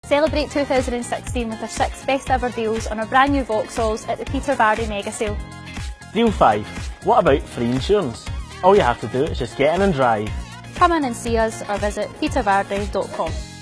Celebrate 2016 with our 6 best ever deals on our brand new Vauxhalls at the Peter Vardy Mega Sale. Deal 5. What about free insurance? All you have to do is just get in and drive. Come in and see us or visit petervardy.com.